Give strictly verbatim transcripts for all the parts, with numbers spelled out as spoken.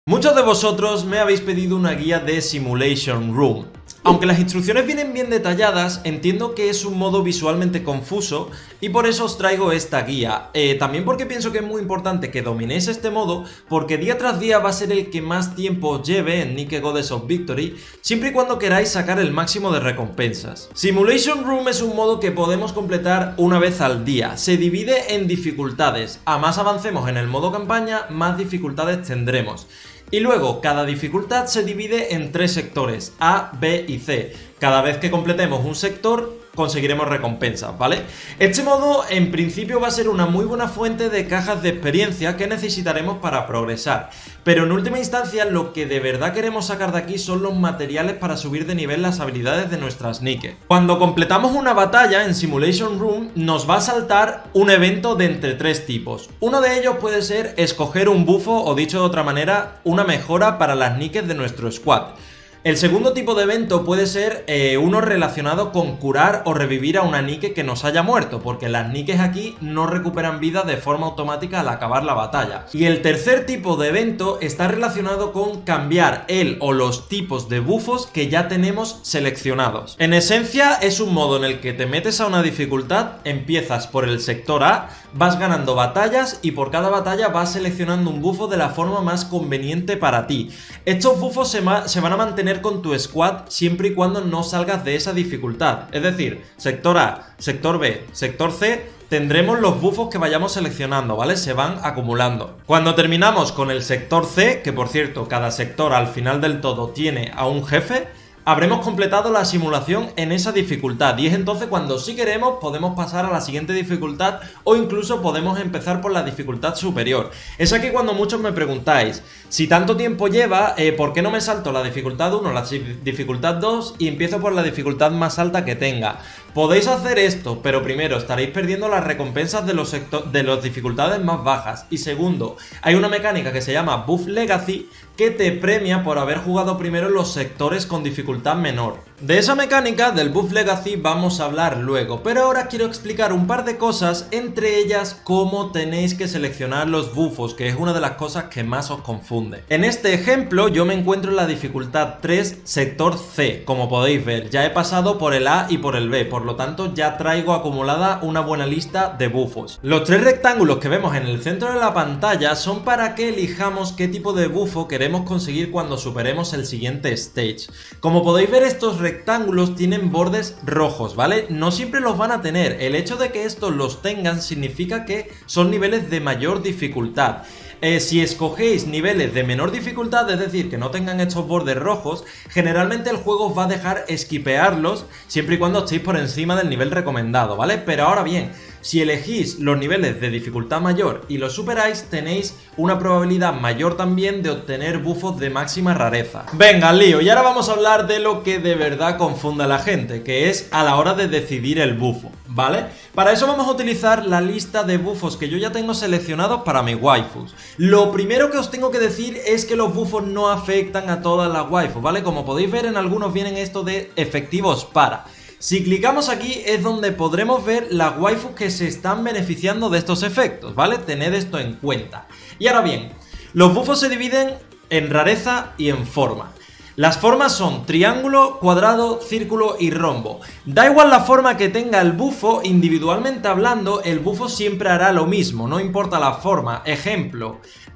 Muchos de vosotros me habéis pedido una guía de Simulation Room. Aunque las instrucciones vienen bien detalladas, entiendo que es un modo visualmente confuso y por eso os traigo esta guía. Eh, también porque pienso que es muy importante que dominéis este modo, porque día tras día va a ser el que más tiempo os lleve en Nike Goddess of Victory, siempre y cuando queráis sacar el máximo de recompensas. Simulation Room es un modo que podemos completar una vez al día. Se divide en dificultades. A más avancemos en el modo campaña, más dificultades tendremos. Y luego, cada dificultad se divide en tres sectores, A, B y C. Cada vez que completemos un sector, conseguiremos recompensas, ¿vale? Este modo, en principio, va a ser una muy buena fuente de cajas de experiencia que necesitaremos para progresar. Pero en última instancia, lo que de verdad queremos sacar de aquí son los materiales para subir de nivel las habilidades de nuestras Nike. Cuando completamos una batalla en Simulation Room, nos va a saltar un evento de entre tres tipos. Uno de ellos puede ser escoger un bufo o, dicho de otra manera, una mejora para las Nikes de nuestro squad. El segundo tipo de evento puede ser eh, uno relacionado con curar o revivir a una Nike que nos haya muerto, porque las Nikes aquí no recuperan vida de forma automática al acabar la batalla. Y el tercer tipo de evento está relacionado con cambiar el o los tipos de bufos que ya tenemos seleccionados. En esencia es un modo en el que te metes a una dificultad, empiezas por el sector A, vas ganando batallas y por cada batalla vas seleccionando un bufo de la forma más conveniente para ti. Estos bufos se, se van a mantener con tu squad siempre y cuando no salgas de esa dificultad. Es decir, sector A, sector B, sector C, tendremos los bufos que vayamos seleccionando, ¿vale? Se van acumulando. Cuando terminamos con el sector C, que por cierto, cada sector al final del todo tiene a un jefe, habremos completado la simulación en esa dificultad y es entonces cuando, si queremos, podemos pasar a la siguiente dificultad o incluso podemos empezar por la dificultad superior. Es aquí cuando muchos me preguntáis, si tanto tiempo lleva, eh, ¿por qué no me salto la dificultad uno, la dificultad dos y empiezo por la dificultad más alta que tenga? Podéis hacer esto, pero primero estaréis perdiendo las recompensas de los, de las dificultades más bajas. Y segundo, hay una mecánica que se llama Buff Legacy que te premia por haber jugado primero en los sectores con dificultad menor. De esa mecánica, del Buff Legacy, vamos a hablar luego, pero ahora quiero explicar un par de cosas, entre ellas cómo tenéis que seleccionar los bufos, que es una de las cosas que más os confunde. En este ejemplo yo me encuentro en la dificultad tres, sector C, como podéis ver, ya he pasado por el A y por el B, por lo tanto ya traigo acumulada una buena lista de bufos. Los tres rectángulos que vemos en el centro de la pantalla son para que elijamos qué tipo de bufo queremos conseguir cuando superemos el siguiente stage. Como podéis ver, estos rectángulos tienen bordes rojos, ¿vale? No siempre los van a tener. El hecho de que estos los tengan significa que son niveles de mayor dificultad. Eh, si escogéis niveles de menor dificultad, es decir, que no tengan estos bordes rojos, generalmente el juego os va a dejar esquipearlos siempre y cuando estéis por encima del nivel recomendado, ¿vale? Pero ahora bien, si elegís los niveles de dificultad mayor y los superáis, tenéis una probabilidad mayor también de obtener bufos de máxima rareza. Venga, lío, y ahora vamos a hablar de lo que de verdad confunde a la gente, que es a la hora de decidir el bufo, ¿vale? Para eso vamos a utilizar la lista de bufos que yo ya tengo seleccionados para mis waifus. Lo primero que os tengo que decir es que los bufos no afectan a todas las waifus, ¿vale? Como podéis ver, en algunos vienen esto de efectivos para. Si clicamos aquí es donde podremos ver las waifus que se están beneficiando de estos efectos, ¿vale? Tened esto en cuenta. Y ahora bien, los bufos se dividen en rareza y en forma. Las formas son triángulo, cuadrado, círculo y rombo. Da igual la forma que tenga el bufo, individualmente hablando, el bufo siempre hará lo mismo, no importa la forma. Ejemplo,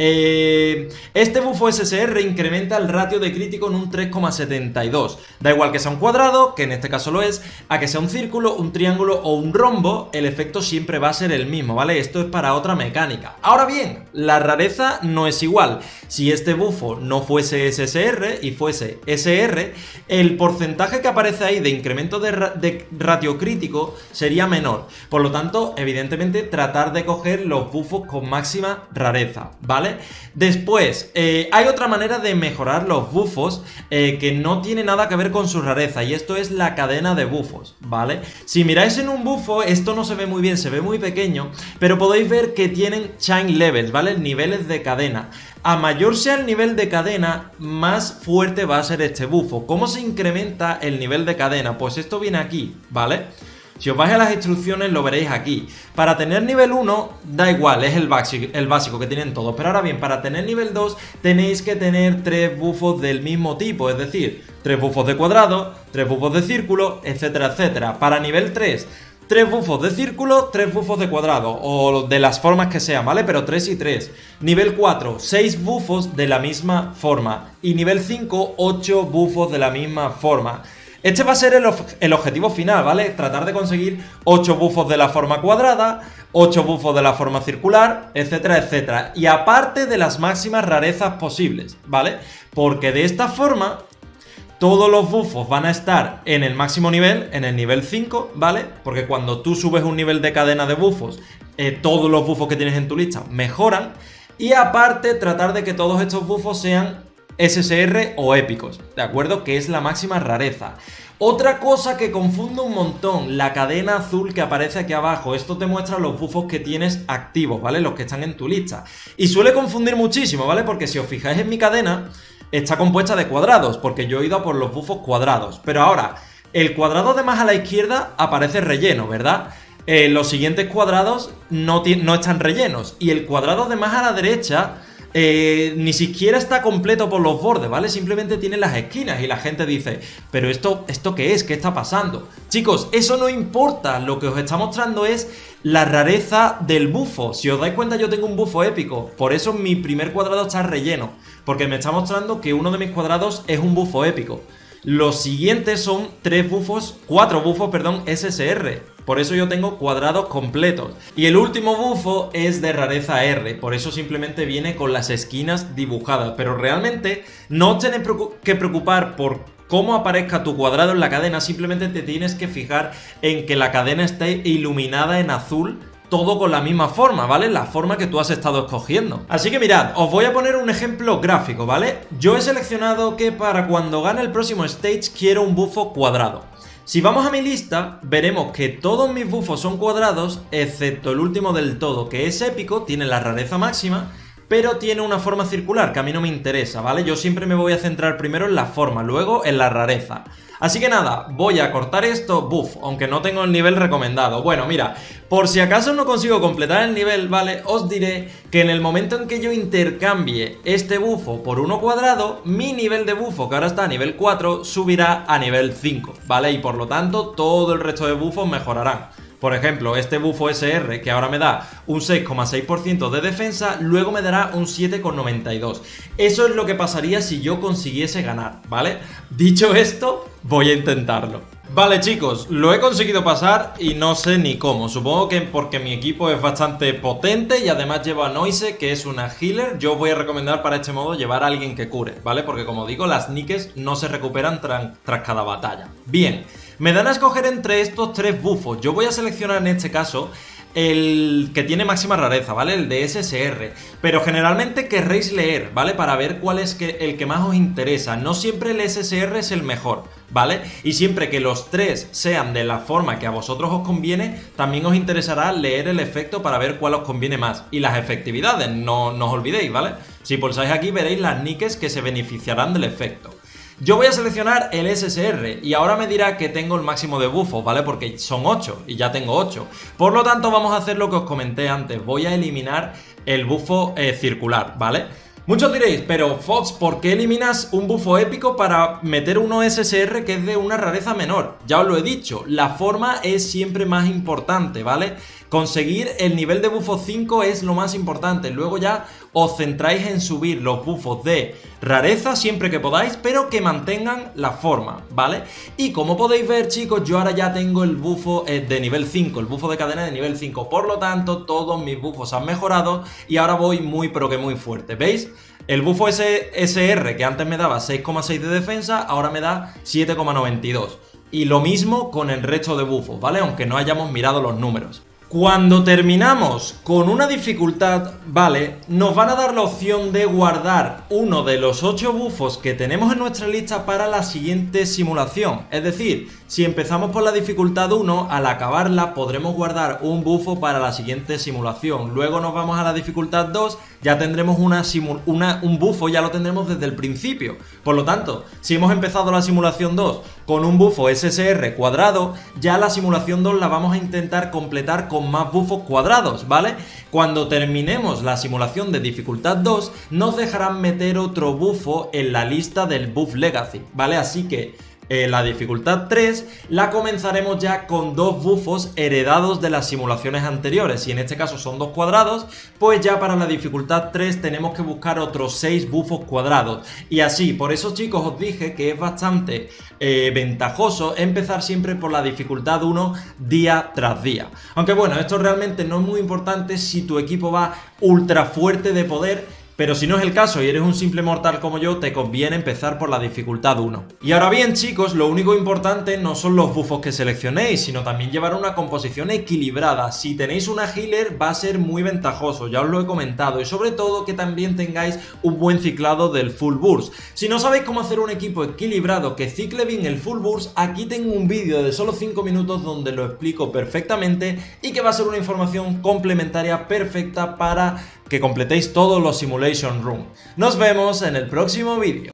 eh, este bufo S S R incrementa el ratio de crítico en un tres coma setenta y dos. Da igual que sea un cuadrado, que en este caso lo es, a que sea un círculo, un triángulo o un rombo, el efecto siempre va a ser el mismo, ¿vale? Esto es para otra mecánica. Ahora bien, la rareza no es igual. Si este bufo no fuese S S R y fuese S R, el porcentaje que aparece ahí de incremento de, ra de ratio crítico sería menor. Por lo tanto, evidentemente, tratar de coger los bufos con máxima rareza, ¿vale? Después, eh, hay otra manera de mejorar los bufos eh, que no tiene nada que ver con su rareza, y esto es la cadena de bufos, ¿vale? Si miráis en un bufo, esto no se ve muy bien, se ve muy pequeño, pero podéis ver que tienen chain levels, ¿vale? Niveles de cadena. A mayor sea el nivel de cadena, más fuerte va a ser este bufo. ¿Cómo se incrementa el nivel de cadena? Pues esto viene aquí, ¿vale? Si os vais a las instrucciones lo veréis aquí. Para tener nivel uno, da igual, es el básico, el básico que tienen todos. Pero ahora bien, para tener nivel dos tenéis que tener tres bufos del mismo tipo. Es decir, tres bufos de cuadrado, tres bufos de círculo, etcétera, etcétera. Para nivel tres... tres bufos de círculo, tres bufos de cuadrado, o de las formas que sean, ¿vale? Pero tres y tres. Nivel cuatro, seis bufos de la misma forma. Y nivel cinco, ocho bufos de la misma forma. Este va a ser el, el objetivo final, ¿vale? Tratar de conseguir ocho bufos de la forma cuadrada, ocho bufos de la forma circular, etcétera, etcétera. Y aparte de las máximas rarezas posibles, ¿vale? Porque de esta forma... todos los bufos van a estar en el máximo nivel, en el nivel cinco, ¿vale? Porque cuando tú subes un nivel de cadena de bufos, eh, todos los bufos que tienes en tu lista mejoran. Y aparte, tratar de que todos estos bufos sean S S R o épicos, ¿de acuerdo? Que es la máxima rareza. Otra cosa que confunde un montón, la cadena azul que aparece aquí abajo. Esto te muestra los bufos que tienes activos, ¿vale? Los que están en tu lista. Y suele confundir muchísimo, ¿vale? Porque si os fijáis en mi cadena... está compuesta de cuadrados, porque yo he ido a por los bufos cuadrados. Pero ahora, el cuadrado de más a la izquierda aparece relleno, ¿verdad? Eh, los siguientes cuadrados no, no están rellenos. Y el cuadrado de más a la derecha eh, ni siquiera está completo por los bordes, ¿vale? Simplemente tiene las esquinas y la gente dice, ¿pero esto, esto qué es? ¿Qué está pasando? Chicos, eso no importa. Lo que os está mostrando es la rareza del bufo. Si os dais cuenta, yo tengo un bufo épico. Por eso mi primer cuadrado está relleno, porque me está mostrando que uno de mis cuadrados es un bufo épico. Los siguientes son tres bufos, cuatro bufos, perdón, S S R. Por eso yo tengo cuadrados completos. Y el último bufo es de rareza R. Por eso simplemente viene con las esquinas dibujadas. Pero realmente no os tenéis que preocupar por cómo aparezca tu cuadrado en la cadena. Simplemente te tienes que fijar en que la cadena esté iluminada en azul, todo con la misma forma, ¿vale? La forma que tú has estado escogiendo. Así que mirad, os voy a poner un ejemplo gráfico, ¿vale? Yo he seleccionado que para cuando gane el próximo stage quiero un bufo cuadrado. Si vamos a mi lista, veremos que todos mis bufos son cuadrados, excepto el último del todo, que es épico, tiene la rareza máxima, pero tiene una forma circular, que a mí no me interesa, ¿vale? Yo siempre me voy a centrar primero en la forma, luego en la rareza. Así que nada, voy a cortar esto, buff, aunque no tengo el nivel recomendado. Bueno, mira, por si acaso no consigo completar el nivel, ¿vale? Os diré que en el momento en que yo intercambie este bufo por uno cuadrado, mi nivel de bufo, que ahora está a nivel cuatro, subirá a nivel cinco, ¿vale? Y por lo tanto, todo el resto de bufos mejorarán. Por ejemplo, este bufo S R, que ahora me da un seis coma seis por ciento de defensa, luego me dará un siete coma noventa y dos. Eso es lo que pasaría si yo consiguiese ganar, ¿vale? Dicho esto, voy a intentarlo. Vale, chicos, lo he conseguido pasar y no sé ni cómo. Supongo que porque mi equipo es bastante potente y además lleva a Noise, que es una healer. Yo os voy a recomendar para este modo llevar a alguien que cure, ¿vale? Porque como digo, las niques no se recuperan tras, tras cada batalla. Bien. Me dan a escoger entre estos tres bufos. Yo voy a seleccionar en este caso el que tiene máxima rareza, ¿vale? El de S S R. Pero generalmente querréis leer, ¿vale? Para ver cuál es que, el que más os interesa. No siempre el S S R es el mejor, ¿vale? Y siempre que los tres sean de la forma que a vosotros os conviene, también os interesará leer el efecto para ver cuál os conviene más. Y las efectividades, no, no os olvidéis, ¿vale? Si pulsáis aquí veréis las niques que se beneficiarán del efecto. Yo voy a seleccionar el S S R y ahora me dirá que tengo el máximo de bufos, ¿vale? Porque son ocho y ya tengo ocho. Por lo tanto vamos a hacer lo que os comenté antes. Voy a eliminar el bufo eh, circular, ¿vale? Muchos diréis, pero Fox, ¿por qué eliminas un bufo épico para meter uno S S R que es de una rareza menor? Ya os lo he dicho, la forma es siempre más importante, ¿vale? Conseguir el nivel de bufo cinco es lo más importante. Luego ya os centráis en subir los bufos de rareza siempre que podáis, pero que mantengan la forma, ¿vale? Y como podéis ver, chicos, yo ahora ya tengo el bufo eh, de nivel cinco, el bufo de cadena de nivel cinco. Por lo tanto, todos mis bufos han mejorado y ahora voy muy pero que muy fuerte, ¿veis? El bufo S S R que antes me daba seis coma seis de defensa, ahora me da siete coma noventa y dos. Y lo mismo con el resto de bufos, ¿vale? Aunque no hayamos mirado los números. Cuando terminamos con una dificultad, vale, nos van a dar la opción de guardar uno de los ocho bufos que tenemos en nuestra lista para la siguiente simulación. Es decir, si empezamos por la dificultad uno, al acabarla podremos guardar un bufo para la siguiente simulación. Luego nos vamos a la dificultad dos, ya tendremos una una, un bufo, ya lo tendremos desde el principio. Por lo tanto, si hemos empezado la simulación dos con un bufo S S R cuadrado, ya la simulación dos la vamos a intentar completar con más bufos cuadrados, ¿vale? Cuando terminemos la simulación de dificultad dos, nos dejarán meter otro bufo en la lista del Buff Legacy, ¿vale? Así que Eh, la dificultad tres la comenzaremos ya con dos bufos heredados de las simulaciones anteriores. Si en este caso son dos cuadrados, pues ya para la dificultad tres tenemos que buscar otros seis bufos cuadrados. Y así, por eso chicos os dije que es bastante eh, ventajoso empezar siempre por la dificultad uno día tras día. Aunque bueno, esto realmente no es muy importante si tu equipo va ultra fuerte de poder. Pero si no es el caso y eres un simple mortal como yo, te conviene empezar por la dificultad uno. Y ahora bien chicos, lo único importante no son los bufos que seleccionéis, sino también llevar una composición equilibrada. Si tenéis una healer va a ser muy ventajoso, ya os lo he comentado. Y sobre todo que también tengáis un buen ciclado del full burst. Si no sabéis cómo hacer un equipo equilibrado que cicle bien el full burst, aquí tengo un vídeo de solo cinco minutos donde lo explico perfectamente y que va a ser una información complementaria perfecta para que completéis todos los Simulation Room. Nos vemos en el próximo vídeo.